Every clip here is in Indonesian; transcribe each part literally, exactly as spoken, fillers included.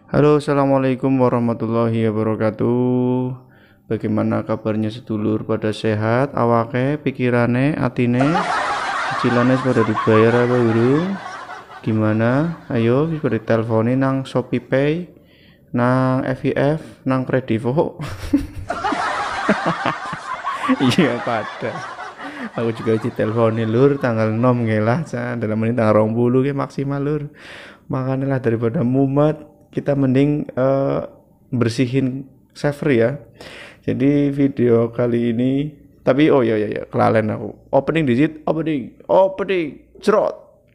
Halo, assalamualaikum warahmatullahi wabarakatuh. Bagaimana kabarnya sedulur? Pada sehat, awake, pikirane, atine, cicilannya pada dibayar apa urung? Gimana? Ayo, pada teleponin nang Shopee Pay, nang F I F, nang Kredivo. Iya pada. Aku juga di teleponin lur tanggal enam ngelah, dalam menit tanggal dua puluh ke maksimal lur. Makanya lah daripada mumet kita mending uh, bersihin server ya. Jadi video kali ini, tapi oh ya ya ya kelalen aku. Opening digit, opening, opening, cerot.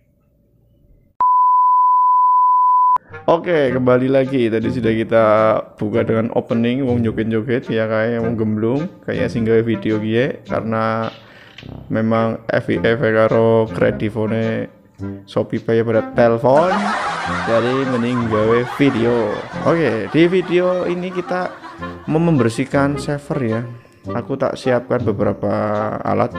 Oke, kembali lagi. Tadi sudah kita buka dengan opening, wong joget-joget ya kayak wong gemblung, kayak single video gie karena memang F I F karo Kredivone Shopee Pay pada telepon. Jadi mending gawe video. Oke, di video ini kita mau membersihkan server ya. Aku tak siapkan beberapa alat.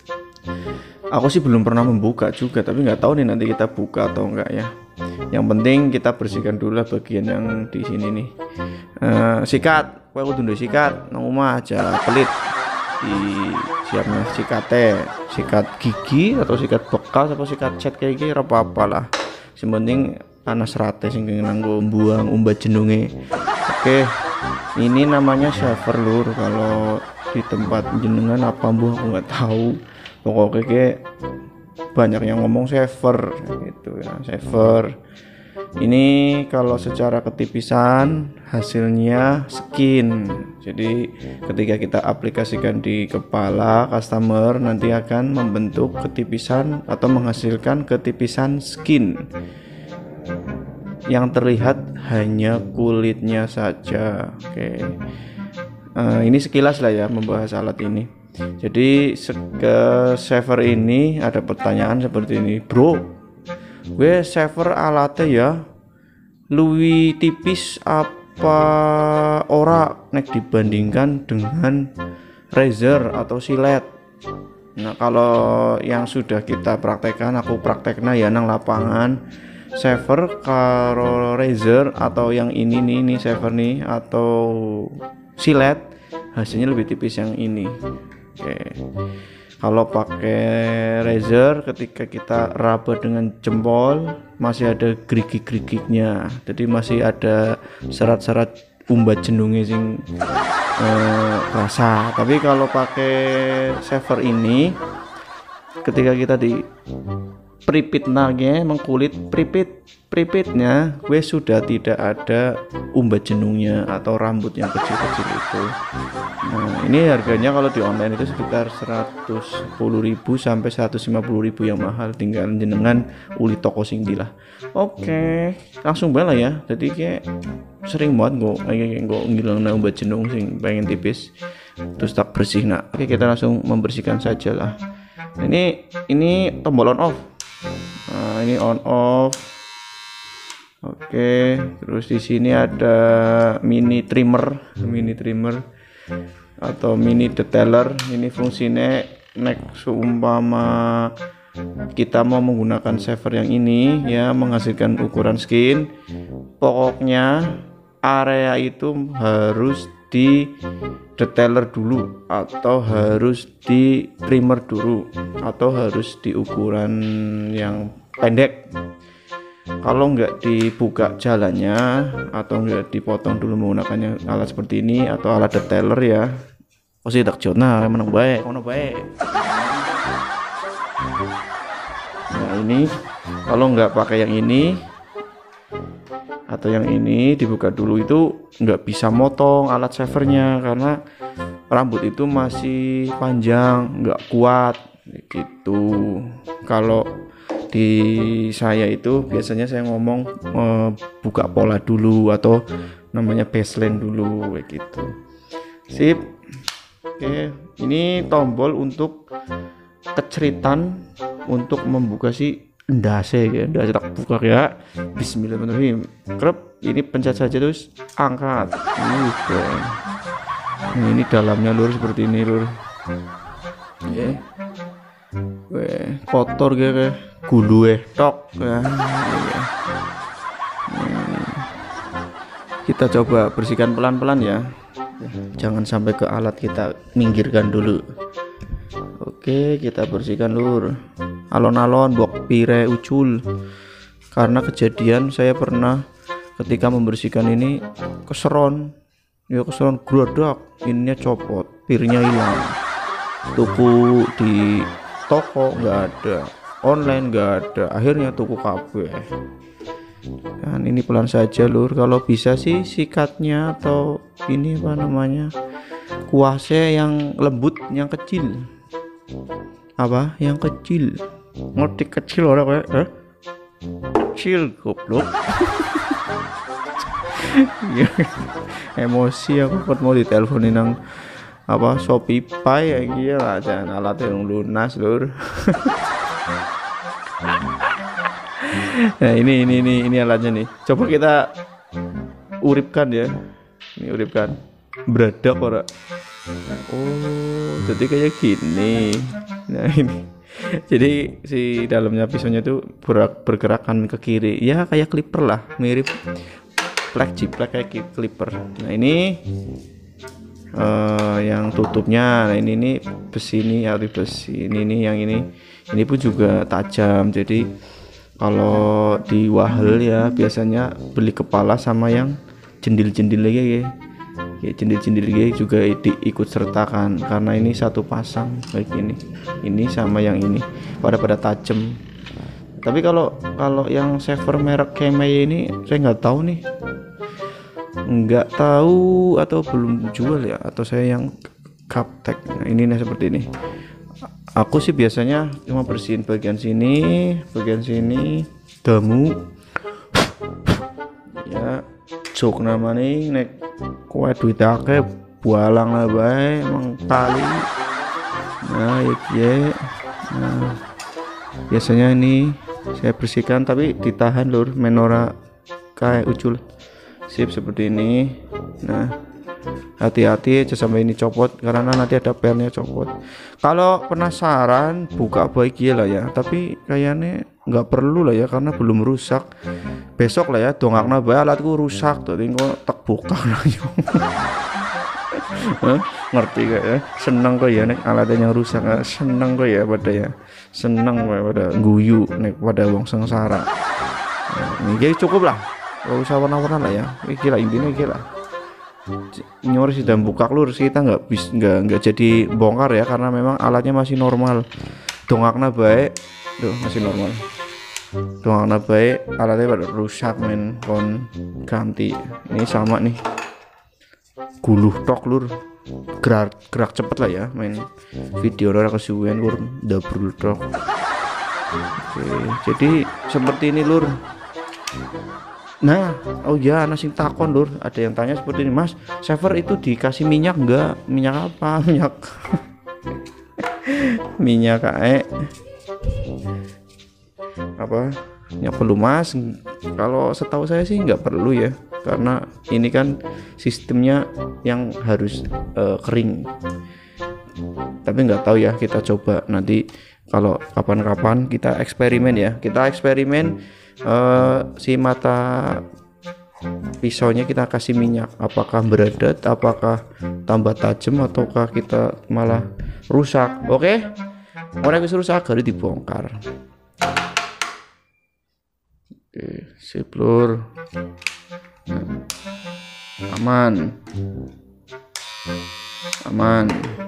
Aku sih belum pernah membuka juga, tapi nggak tahu nih nanti kita buka atau enggak ya. Yang penting kita bersihkan dulu lah bagian yang di sini nih. Uh, sikat, kowe kudu ndek sikat, nang omah aja pelit. Di siapnya sikate, sikat gigi atau sikat bekas atau sikat cat kayak gini apa-apa lah. Yang penting ana serate sing nganggo buang umbat jenenge. Oke. Ini namanya server lur. Kalau di tempat jenengan apa mbuh aku nggak tahu. Pokoknya kayak banyak yang ngomong server gitu ya, server. Ini kalau secara ketipisan hasilnya skin. Jadi ketika kita aplikasikan di kepala customer nanti akan membentuk ketipisan atau menghasilkan ketipisan skin. Yang terlihat hanya kulitnya saja. Oke. Uh, ini sekilas lah ya membahas alat ini. Jadi ke server ini ada pertanyaan seperti ini, bro. Gue server alatnya ya luwih tipis apa ora nek dibandingkan dengan Razer atau Silet. Nah kalau yang sudah kita praktekkan, aku praktekna ya nang lapangan server karo Razer atau yang ini nih ini server nih atau Silet hasilnya lebih tipis yang ini. Oke. Kalau pakai Razer ketika kita raba dengan jempol masih ada gerigik-gerigiknya. Jadi masih ada serat-serat umbat jenunge sing eh, rasa. Tapi kalau pakai server ini ketika kita di pripit nage mengkulit pripit pripitnya gue sudah tidak ada umbat jenungnya atau rambut yang kecil-kecil itu. Nah ini harganya kalau di online itu sekitar seratus sepuluh ribu sampai seratus lima puluh ribu yang mahal, tinggal jenengan uli toko sing lah. Oke langsung bala ya. Jadi kayak sering banget gue kayak gue ngilang umbat jenung sing pengen tipis terus tak bersih. Nah oke kita langsung membersihkan saja lah. Ini ini tombol on off. Nah, ini on off. Oke, terus di sini ada mini trimmer, mini trimmer atau mini detailer. Ini fungsinya nek seumpama kita mau menggunakan server yang ini ya menghasilkan ukuran skin. Pokoknya area itu harus di detailer dulu atau harus di trimmer dulu atau harus di ukuran yang pendek. Kalau nggak dibuka jalannya atau nggak dipotong dulu menggunakannya alat seperti ini atau alat detailer ya pasti tak jona menang baik ono baik. Nah ini kalau nggak pakai yang ini atau yang ini dibuka dulu itu nggak bisa motong alat servernya karena rambut itu masih panjang nggak kuat gitu. Kalau di saya itu biasanya saya ngomong eh, buka pola dulu atau namanya baseline dulu kayak gitu. Sip. Oke, ini tombol untuk keceritan untuk membuka si ndase ya, ndase tak buka ya. Bismillahirrahmanirrahim. Krep, ini pencet saja terus angkat. Oke. Nah, ini dalamnya lur seperti ini lur. Oke. Weh, kotor kayak gulu eh tok ya. Hmm. Kita coba bersihkan pelan-pelan ya, jangan sampai ke alat, kita minggirkan dulu. Oke, kita bersihkan lur, alon-alon bok pire ucul. Karena kejadian saya pernah ketika membersihkan ini keseron ya, keseron grudak, ininya copot, pirnya hilang. Tuku di toko nggak ada, online nggak ada, akhirnya tuku kabeh. Dan ini pelan saja lur, kalau bisa sih sikatnya atau ini apa namanya, kuasnya yang lembut, yang kecil. Apa yang kecil, ngotik kecil orang kayak eh? Kecil goblok. Emosi aku kok mau diteleponin nang apa Shopee Pay ya, gila jangan alat yang lunas lur. Nah ini ini ini ini alatnya nih, coba kita uripkan ya, ini uripkan beradak ora. Oh jadi kayak gini. Nah ini jadi si dalamnya pisaunya itu bergerakan ke kiri ya, kayak clipper lah, mirip plek jiplek kayak clipper. Nah ini uh, yang tutupnya. Nah ini nih besi, ini hari besi ini nih, yang ini ini pun juga tajam. Jadi kalau di wahel ya biasanya beli kepala sama yang jendil-jendil lagi ya, ya jendil-jendil lagi juga diikut sertakan, karena ini satu pasang kayak gini, ini sama yang ini pada pada tajam. Tapi kalau kalau yang saver merek Kemei ini saya nggak tahu nih, nggak tahu atau belum jual ya, atau saya yang Kaptek. Nah, ini nih seperti ini. Aku sih biasanya cuma bersihin bagian sini, bagian sini, damu. Ya, jok namanya nek kowe duit akeh bualang lah bae emang kali. Nah, ya. Nah, biasanya ini saya bersihkan tapi ditahan lur, menora kayak ucul. Sip seperti ini. Nah, hati-hati aja sampai ini copot, karena nanti ada pelnya copot. Kalau penasaran buka baik lah ya, tapi kayaknya nggak perlu lah ya karena belum rusak. Besok lah ya dongakna bae alatku rusak tuh, tinggal tak buka lah. Ngerti gak ya, seneng kok ya nek alatnya yang rusak, seneng kok ya pada ya, seneng pada guyu nek pada wong sengsara. Nah, ini cukup lah, gak usah warna-warna lah ya. Ini gila, intinya gila nyor sih dan buka lur, kita nggak bis nggak nggak jadi bongkar ya, karena memang alatnya masih normal. Dongakna baik tuh masih normal, dongakna baik, alatnya pada rusak men, kon ganti. Ini sama nih, guluh tok lur, gerak gerak cepet lah ya main video ora kesuwen lur, double tok. Oke, jadi seperti ini lur. Nah, oh ya, nasi takon lur, ada yang tanya seperti ini, Mas, saver itu dikasih minyak enggak? Minyak apa? Minyak minyak kae apa? Minyak pelumas. Kalau setahu saya sih nggak perlu ya, karena ini kan sistemnya yang harus uh, kering. Tapi nggak tahu ya, kita coba nanti kalau kapan-kapan kita eksperimen ya, kita eksperimen. Uh, si mata pisaunya kita kasih minyak, apakah beradat, apakah tambah tajam, ataukah kita malah rusak. Oke, orang yang rusak harus dibongkar. Oke, sip lur. Nah, aman, aman,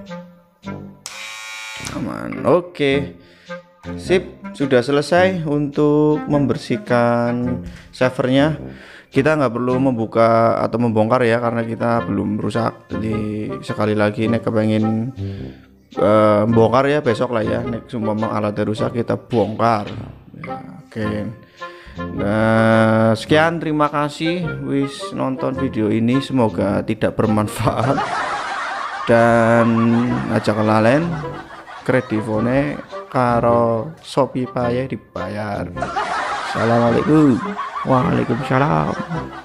aman. Oke, sip. Sudah selesai untuk membersihkan savernya. Kita nggak perlu membuka atau membongkar ya, karena kita belum rusak. Jadi sekali lagi nek kepengen uh, bongkar ya besok lah ya. Nek sumpah alatnya rusak kita bongkar ya, oke. Okay. Nah, sekian, terima kasih wis nonton video ini, semoga tidak bermanfaat dan aja kelalen kredifone karo Shopee Pay dibayar. Assalamualaikum. Waalaikumsalam.